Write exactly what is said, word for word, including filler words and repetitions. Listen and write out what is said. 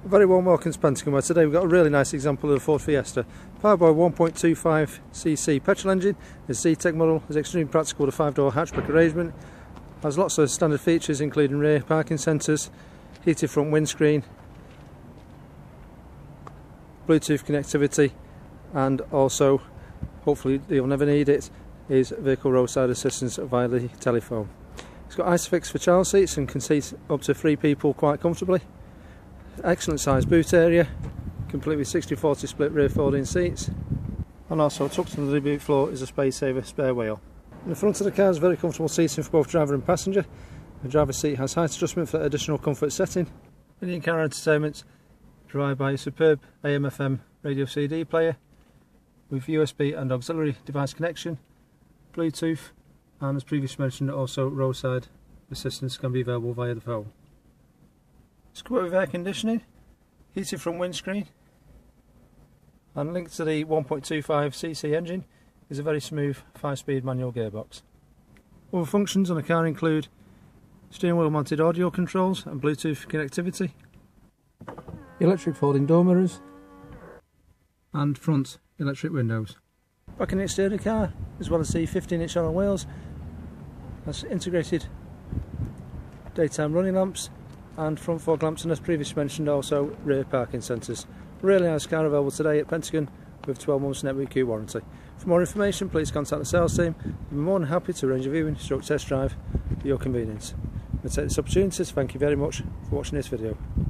A very warm welcome to Pentagon, where today we've got a really nice example of the Ford Fiesta. Powered by a one point two five c c petrol engine, the Zetec model is extremely practical with a five door hatchback arrangement. Has lots of standard features including rear parking sensors, heated front windscreen, Bluetooth connectivity, and also, hopefully you'll never need it, is vehicle roadside assistance via the telephone. It's got ISOFIX for child seats and can seat up to three people quite comfortably. Excellent sized boot area, complete with sixty forty split rear folding seats, and also tucked under the boot floor is a space saver spare wheel. In the front of the car is very comfortable seating for both driver and passenger. The driver's seat has height adjustment for additional comfort setting. And the in-car entertainment provided by a superb A M F M radio C D player with U S B and auxiliary device connection, Bluetooth, and as previously mentioned also roadside assistance can be available via the phone. It's equipped with air conditioning, heated front windscreen, and linked to the one point two five c c engine is a very smooth five speed manual gearbox. Other functions on the car include steering wheel mounted audio controls and Bluetooth connectivity, electric folding door mirrors, and front electric windows. Back in the exterior of the car, as well as the fifteen inch alloy wheels, has integrated daytime running lamps and front fog lamps, and as previously mentioned also rear parking sensors. Really nice car available today at Pentagon with twelve months network warranty. For more information please contact the sales team. We'll be more than happy to arrange a viewing stroke test drive for your convenience. We'll take this opportunity to thank you very much for watching this video.